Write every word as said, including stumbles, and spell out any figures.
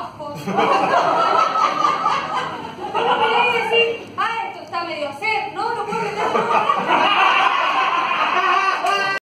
abajo. Y decir, ah, esto está medio a hacer, no, no puedo meter todo.